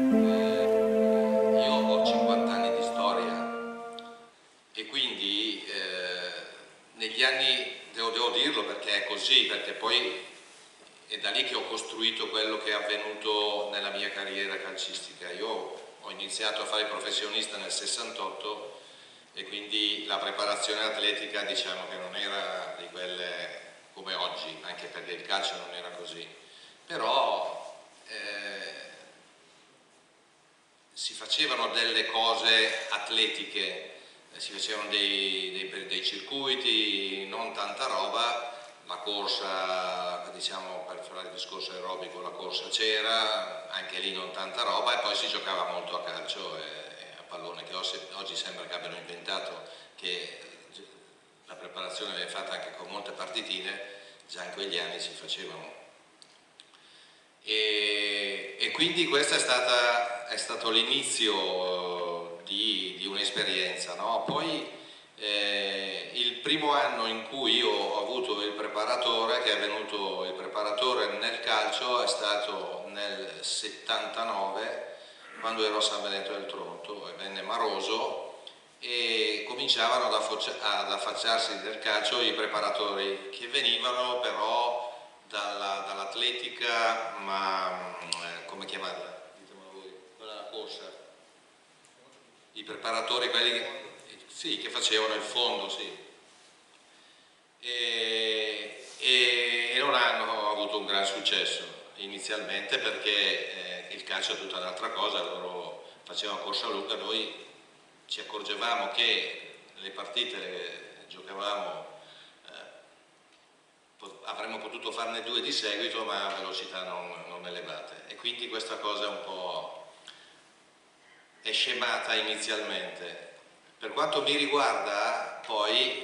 Io ho 50 anni di storia e quindi negli anni, devo dirlo perché è così, perché poi è da lì che ho costruito quello che è avvenuto nella mia carriera calcistica. Io ho iniziato a fare il professionista nel 68 e quindi la preparazione atletica diciamo che non era di quelle come oggi, anche perché il calcio non era così, però si facevano delle cose atletiche, si facevano dei circuiti, non tanta roba, la corsa, diciamo per fare il discorso aerobico, la corsa c'era, anche lì non tanta roba e poi si giocava molto a calcio e a pallone, che oggi sembra che abbiano inventato che la preparazione viene fatta anche con molte partitine, già in quegli anni si facevano. E quindi questo è stato l'inizio di un'esperienza, no? Poi il primo anno in cui io ho avuto il preparatore, che è venuto il preparatore nel calcio, è stato nel 79, quando ero a San Benedetto del Tronto, e venne Maroso e cominciavano ad affacciarsi del calcio i preparatori che venivano però dall'atletica, ma come chiamarla? Ditemelo voi, quella corsa. I preparatori, quelli sì, che facevano il fondo, sì. E non hanno avuto un gran successo inizialmente perché il calcio è tutta un'altra cosa, loro facevano corsa lunga, noi ci accorgevamo che le partite le giocavamo, avremmo potuto farne 2 di seguito ma a velocità non elevate e quindi questa cosa un po' è scemata inizialmente. Per quanto mi riguarda poi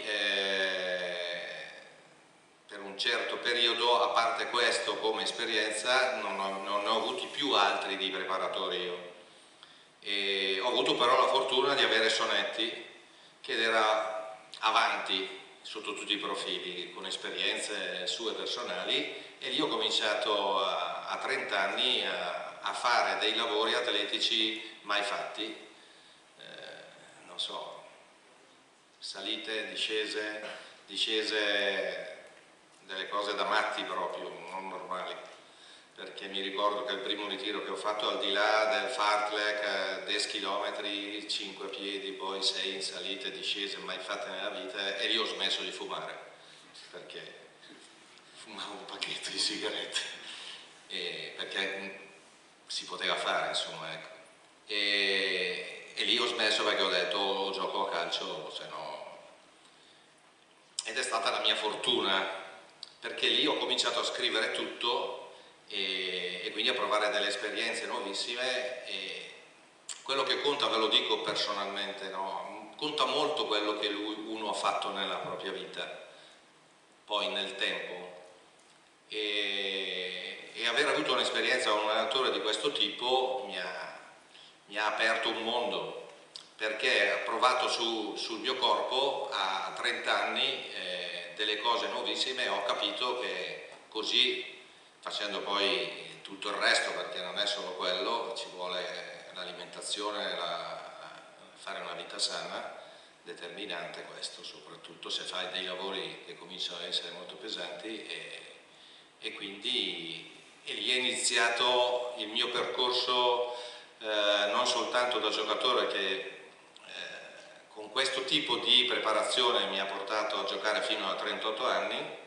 per un certo periodo, a parte questo come esperienza, non ne ho avuti più altri di preparatori io. E ho avuto però la fortuna di avere Sonetti che era avanti sotto tutti i profili, con esperienze sue personali, e lì ho cominciato a 30 anni a fare dei lavori atletici mai fatti, non so, salite, discese, delle cose da matti proprio, non normali, perché mi ricordo che il primo ritiro che ho fatto, al di là del fartlek, 10 km, 5 piedi, poi 6 in salite, discese mai fatte nella vita, e lì ho smesso di fumare, perché fumavo un pacchetto di sigarette, perché si poteva fare, insomma, ecco. E lì ho smesso perché ho detto o gioco a calcio, se no. Ed è stata la mia fortuna, perché lì ho cominciato a scrivere tutto e quindi a provare delle esperienze nuovissime. E quello che conta, ve lo dico personalmente, no? Conta molto quello che uno ha fatto nella propria vita, poi nel tempo. E aver avuto un'esperienza con un allenatore di questo tipo mi ha aperto un mondo, perché ho provato sul mio corpo a 30 anni delle cose nuovissime e ho capito che così, facendo poi tutto il resto, perché non è solo quello, ci vuole l'alimentazione, fare una vita sana, determinante questo, soprattutto se fai dei lavori che cominciano ad essere molto pesanti e quindi lì è iniziato il mio percorso non soltanto da giocatore che con questo tipo di preparazione mi ha portato a giocare fino a 38 anni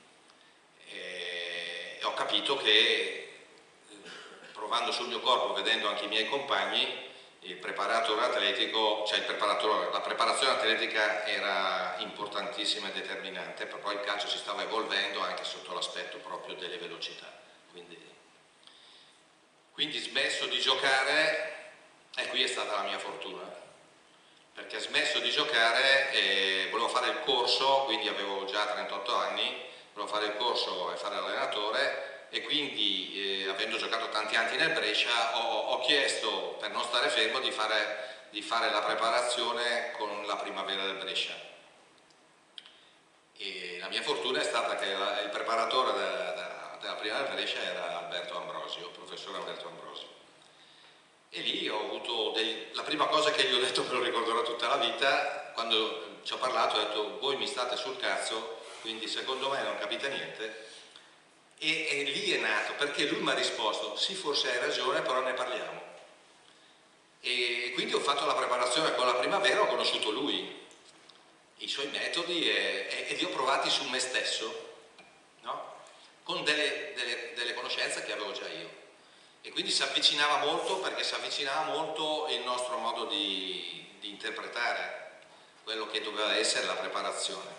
e ho capito che provando sul mio corpo, vedendo anche i miei compagni, il preparatore atletico, cioè la preparazione atletica era importantissima e determinante, però poi il calcio si stava evolvendo anche sotto l'aspetto proprio delle velocità. Quindi smesso di giocare, e qui è stata la mia fortuna, perché smesso di giocare e volevo fare il corso, quindi avevo già 38 anni, volevo fare il corso e fare l'allenatore, e quindi avendo giocato tanti anni nel Brescia ho chiesto, per non stare fermo, di fare la preparazione con la primavera del Brescia. E la mia fortuna è stata che il preparatore della primavera del Brescia era Alberto Ambrosio, il professore Alberto Ambrosio. E lì ho avuto la prima cosa che gli ho detto, me lo ricorderò tutta la vita, quando ci ho parlato ho detto voi mi state sul cazzo, quindi secondo me non capite niente. E lì è nato, perché lui mi ha risposto sì, forse hai ragione, però ne parliamo. E quindi ho fatto la preparazione con la primavera, ho conosciuto lui, i suoi metodi e li ho provati su me stesso, no? Con delle conoscenze che avevo già io. E quindi si avvicinava molto, perché si avvicinava molto il nostro modo di interpretare quello che doveva essere la preparazione.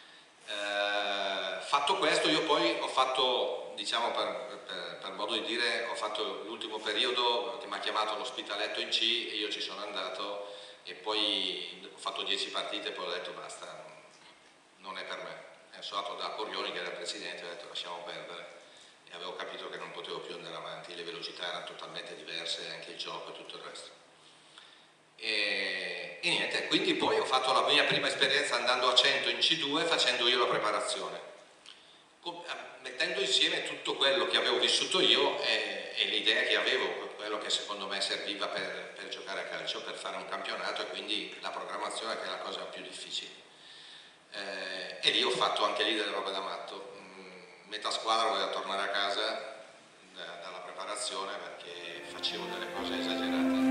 Fatto questo, io poi ho fatto, diciamo per modo di dire, ho fatto l'ultimo periodo che mi ha chiamato all'ospitaletto in C e io ci sono andato e poi ho fatto 10 partite e poi ho detto basta, non è per me. E sono andato da Corioni che era il presidente e ho detto lasciamo perdere. E avevo capito che non potevo più andare avanti, le velocità erano totalmente diverse, anche il gioco e tutto il resto. E niente, quindi poi ho fatto la mia prima esperienza andando a 100 in C2 facendo io la preparazione, mettendo insieme tutto quello che avevo vissuto io e le idee che avevo, quello che secondo me serviva per giocare a calcio, per fare un campionato, e quindi la programmazione che è la cosa più difficile. E lì ho fatto anche lì delle robe da matto. Metà squadra voleva tornare a casa dalla preparazione perché facevo delle cose esagerate.